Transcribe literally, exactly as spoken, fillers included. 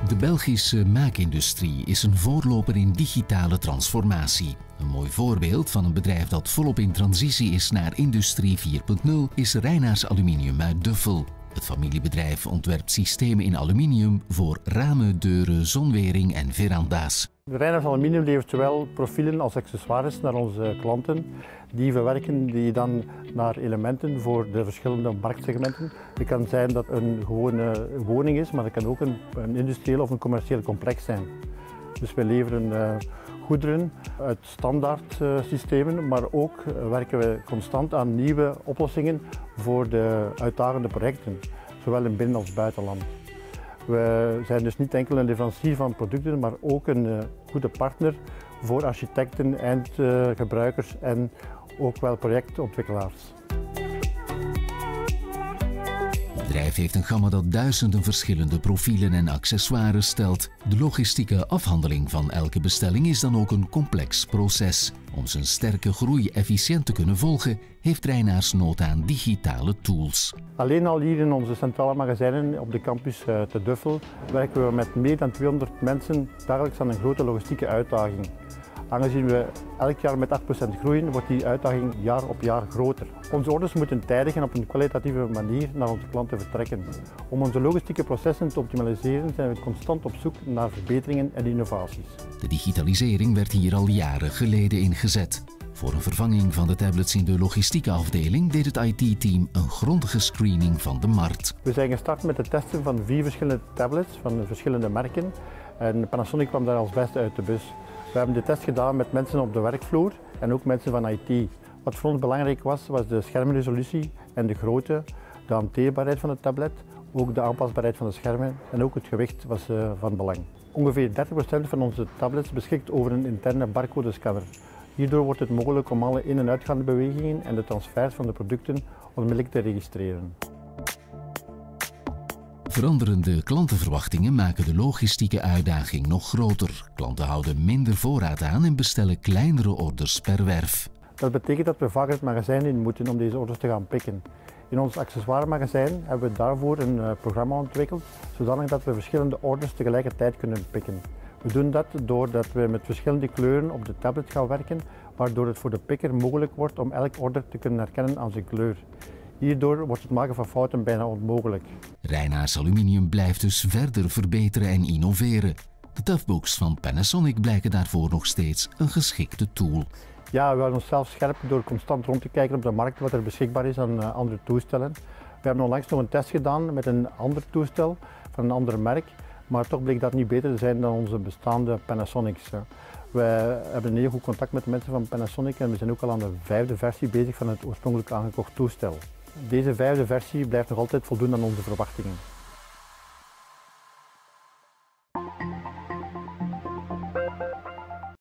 De Belgische maakindustrie is een voorloper in digitale transformatie. Een mooi voorbeeld van een bedrijf dat volop in transitie is naar industrie vier punt nul is Reinaars Aluminium uit Duffel. Het familiebedrijf ontwerpt systemen in aluminium voor ramen, deuren, zonwering en veranda's. Reinaars Aluminium levert zowel profielen als accessoires naar onze klanten. Die verwerken die dan naar elementen voor de verschillende marktsegmenten. Het kan zijn dat een gewone woning is, maar het kan ook een, een industrieel of een commercieel complex zijn. Dus we leveren uh, goederen uit standaard uh, systemen, maar ook uh, werken we constant aan nieuwe oplossingen voor de uitdagende projecten, zowel in binnen- als buitenland. We zijn dus niet enkel een leverancier van producten, maar ook een uh, goede partner voor architecten, eindgebruikers uh, en ook wel projectontwikkelaars. Het bedrijf heeft een gamma dat duizenden verschillende profielen en accessoires stelt. De logistieke afhandeling van elke bestelling is dan ook een complex proces. Om zijn sterke groei efficiënt te kunnen volgen, heeft Reinaars nood aan digitale tools. Alleen al hier in onze centrale magazijnen op de campus te Duffel werken we met meer dan tweehonderd mensen dagelijks aan een grote logistieke uitdaging. Aangezien we elk jaar met acht procent groeien, wordt die uitdaging jaar op jaar groter. Onze orders moeten tijdig en op een kwalitatieve manier naar onze klanten vertrekken. Om onze logistieke processen te optimaliseren zijn we constant op zoek naar verbeteringen en innovaties. De digitalisering werd hier al jaren geleden ingezet. Voor een vervanging van de tablets in de logistieke afdeling deed het I T-team een grondige screening van de markt. We zijn gestart met het testen van vier verschillende tablets van verschillende merken en Panasonic kwam daar als beste uit de bus. We hebben de test gedaan met mensen op de werkvloer en ook mensen van I T. Wat voor ons belangrijk was, was de schermresolutie en de grootte, de hanteerbaarheid van het tablet, ook de aanpasbaarheid van de schermen en ook het gewicht was uh, van belang. Ongeveer dertig procent van onze tablets beschikt over een interne barcodescanner. Hierdoor wordt het mogelijk om alle in- en uitgaande bewegingen en de transfers van de producten onmiddellijk te registreren. Veranderende klantenverwachtingen maken de logistieke uitdaging nog groter. Klanten houden minder voorraad aan en bestellen kleinere orders per werf. Dat betekent dat we vaker het magazijn in moeten om deze orders te gaan pikken. In ons accessoiremagazijn hebben we daarvoor een uh, programma ontwikkeld, zodanig dat we verschillende orders tegelijkertijd kunnen pikken. We doen dat doordat we met verschillende kleuren op de tablet gaan werken, waardoor het voor de pikker mogelijk wordt om elk order te kunnen herkennen aan zijn kleur. Hierdoor wordt het maken van fouten bijna onmogelijk. Reinaars Aluminium blijft dus verder verbeteren en innoveren. De Toughbooks van Panasonic blijken daarvoor nog steeds een geschikte tool. Ja, we houden onszelf scherp door constant rond te kijken op de markt wat er beschikbaar is aan andere toestellen. We hebben onlangs nog een test gedaan met een ander toestel van een ander merk, maar toch bleek dat niet beter te zijn dan onze bestaande Panasonics. We hebben een heel goed contact met de mensen van Panasonic en we zijn ook al aan de vijfde versie bezig van het oorspronkelijk aangekocht toestel. Deze vijfde versie blijft nog altijd voldoen aan onze verwachtingen.